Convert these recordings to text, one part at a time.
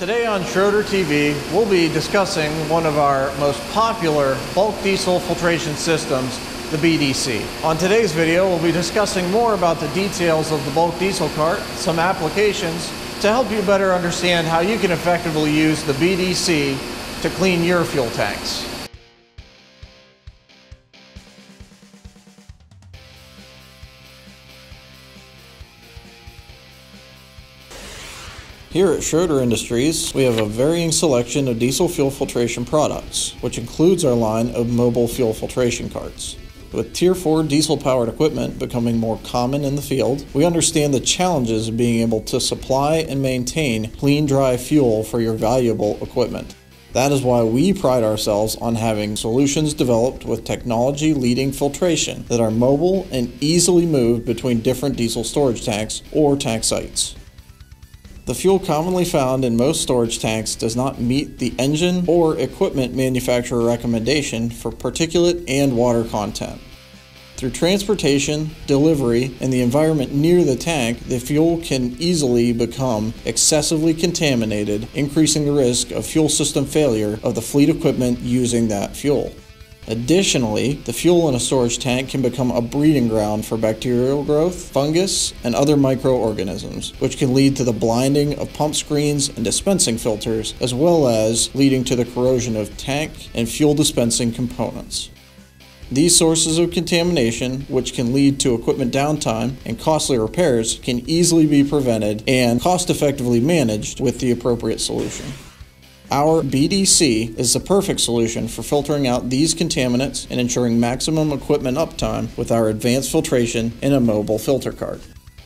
Today on Schroeder TV, we'll be discussing one of our most popular bulk diesel filtration systems, the BDC. On today's video, we'll be discussing more about the details of the bulk diesel cart, some applications, to help you better understand how you can effectively use the BDC to clean your fuel tanks. Here at Schroeder Industries, we have a varying selection of diesel fuel filtration products, which includes our line of mobile fuel filtration carts. With Tier 4 diesel-powered equipment becoming more common in the field, we understand the challenges of being able to supply and maintain clean, dry fuel for your valuable equipment. That is why we pride ourselves on having solutions developed with technology-leading filtration that are mobile and easily moved between different diesel storage tanks or tank sites. The fuel commonly found in most storage tanks does not meet the engine or equipment manufacturer recommendation for particulate and water content. Through transportation, delivery, and the environment near the tank, the fuel can easily become excessively contaminated, increasing the risk of fuel system failure of the fleet equipment using that fuel. Additionally, the fuel in a storage tank can become a breeding ground for bacterial growth, fungus, and other microorganisms, which can lead to the blinding of pump screens and dispensing filters, as well as leading to the corrosion of tank and fuel dispensing components. These sources of contamination, which can lead to equipment downtime and costly repairs, can easily be prevented and cost-effectively managed with the appropriate solution. Our BDC is the perfect solution for filtering out these contaminants and ensuring maximum equipment uptime with our advanced filtration in a mobile filter cart.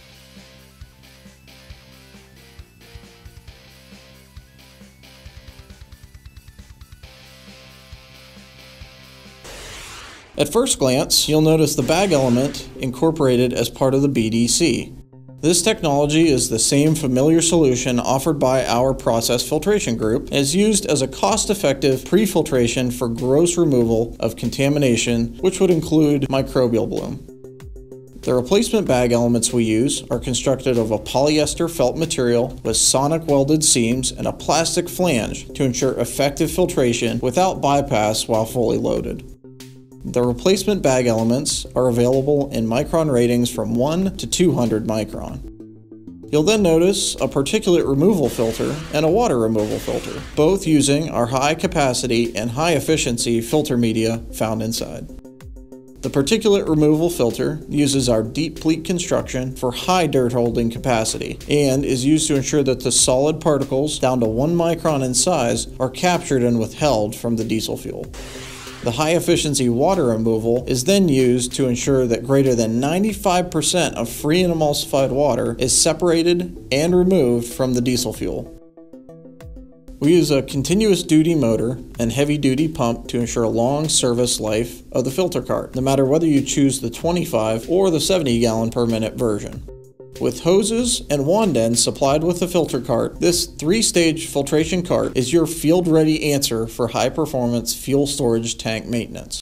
At first glance, you'll notice the bag element incorporated as part of the BDC. This technology is the same familiar solution offered by our process filtration group and is used as a cost-effective pre-filtration for gross removal of contamination, which would include microbial bloom. The replacement bag elements we use are constructed of a polyester felt material with sonic welded seams and a plastic flange to ensure effective filtration without bypass while fully loaded. The replacement bag elements are available in micron ratings from 1 to 200 micron. You'll then notice a particulate removal filter and a water removal filter, both using our high capacity and high efficiency filter media found inside. The particulate removal filter uses our deep pleat construction for high dirt holding capacity and is used to ensure that the solid particles down to 1 micron in size are captured and withheld from the diesel fuel. The high-efficiency water removal is then used to ensure that greater than 95% of free and emulsified water is separated and removed from the diesel fuel. We use a continuous duty motor and heavy-duty pump to ensure a long service life of the filter cart, no matter whether you choose the 25 or the 70 gallon per minute version. With hoses and wand ends supplied with the filter cart, this 3-stage filtration cart is your field-ready answer for high-performance fuel storage tank maintenance.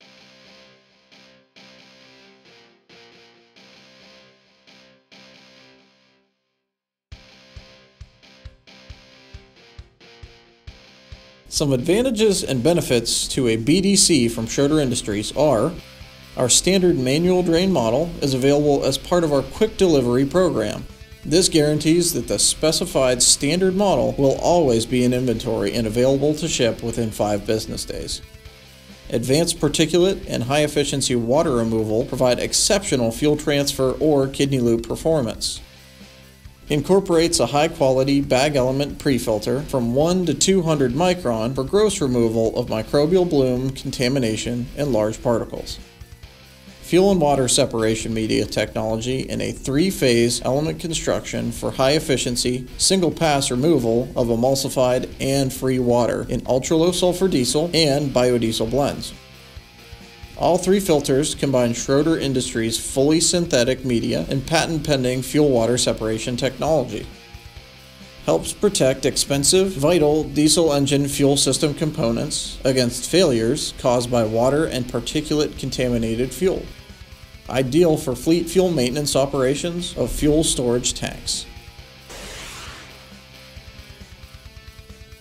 Some advantages and benefits to a BDC from Schroeder Industries are: our standard manual drain model is available as part of our quick delivery program. This guarantees that the specified standard model will always be in inventory and available to ship within 5 business days. Advanced particulate and high-efficiency water removal provide exceptional fuel transfer or kidney loop performance. Incorporates a high-quality bag element pre-filter from 1 to 200 micron for gross removal of microbial bloom, contamination, and large particles. Fuel and water separation media technology in a 3-phase element construction for high-efficiency, single-pass removal of emulsified and free water in ultra-low sulfur diesel and biodiesel blends. All 3 filters combine Schroeder Industries' fully synthetic media and patent-pending fuel water separation technology. Helps protect expensive, vital diesel engine fuel system components against failures caused by water and particulate contaminated fuel. Ideal for fleet fuel maintenance operations of fuel storage tanks.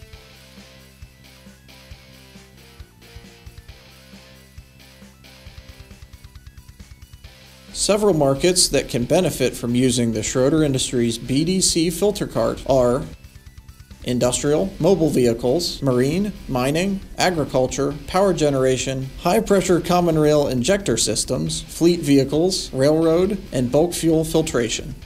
Several markets that can benefit from using the Schroeder Industries BDC filter cart are industrial, mobile vehicles, marine, mining, agriculture, power generation, high-pressure common rail injector systems, fleet vehicles, railroad, and bulk fuel filtration.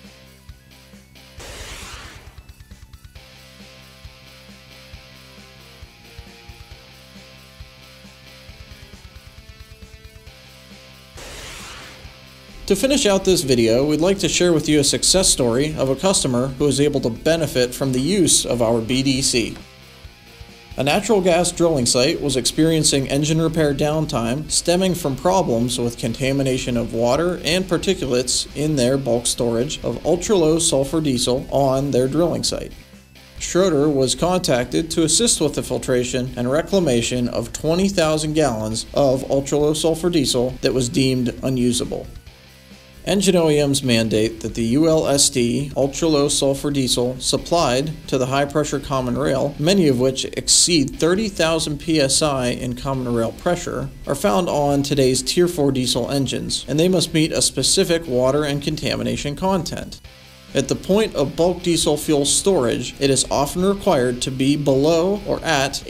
To finish out this video, we'd like to share with you a success story of a customer who was able to benefit from the use of our BDC. A natural gas drilling site was experiencing engine repair downtime stemming from problems with contamination of water and particulates in their bulk storage of ultra-low sulfur diesel on their drilling site. Schroeder was contacted to assist with the filtration and reclamation of 20,000 gallons of ultra-low sulfur diesel that was deemed unusable. Engine OEMs mandate that the ULSD ultra-low sulfur diesel supplied to the high-pressure common rail, many of which exceed 30,000 psi in common rail pressure, are found on today's Tier 4 diesel engines, and they must meet a specific water and contamination content. At the point of bulk diesel fuel storage, it is often required to be below or at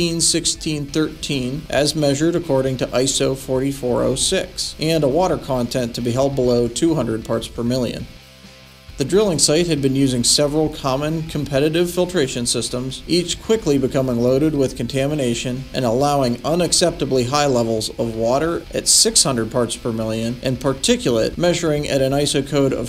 18-16-13 as measured according to ISO 4406, and a water content to be held below 200 parts per million. The drilling site had been using several common competitive filtration systems, each quickly becoming loaded with contamination and allowing unacceptably high levels of water at 600 parts per million and particulate measuring at an ISO code of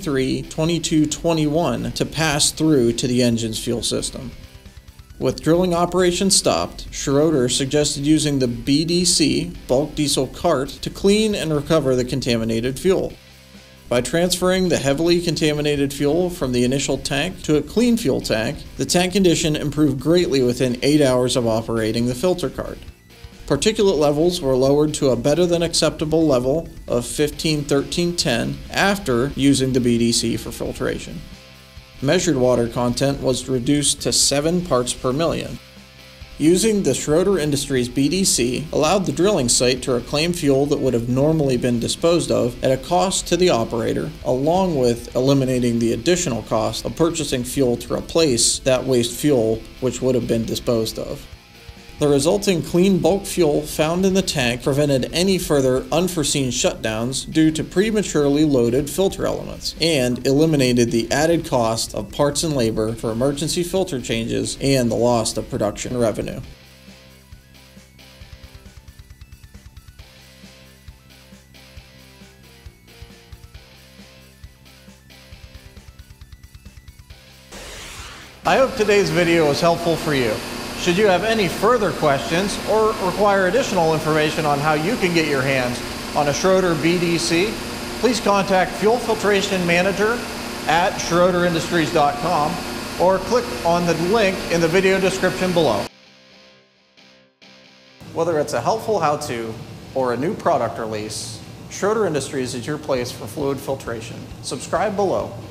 23-22-21 to pass through to the engine's fuel system. With drilling operations stopped, Schroeder suggested using the BDC bulk diesel cart to clean and recover the contaminated fuel. By transferring the heavily contaminated fuel from the initial tank to a clean fuel tank, the tank condition improved greatly within 8 hours of operating the filter cart. Particulate levels were lowered to a better than acceptable level of 15-13-10 after using the BDC for filtration. Measured water content was reduced to 7 parts per million. Using the Schroeder Industries BDC allowed the drilling site to reclaim fuel that would have normally been disposed of at a cost to the operator, along with eliminating the additional cost of purchasing fuel to replace that waste fuel which would have been disposed of. The resulting clean bulk fuel found in the tank prevented any further unforeseen shutdowns due to prematurely loaded filter elements, and eliminated the added cost of parts and labor for emergency filter changes and the loss of production revenue. I hope today's video was helpful for you. Should you have any further questions or require additional information on how you can get your hands on a Schroeder BDC, please contact Fuel Filtration Manager at schroederindustries.com or click on the link in the video description below. Whether it's a helpful how-to or a new product release, Schroeder Industries is your place for fluid filtration. Subscribe below.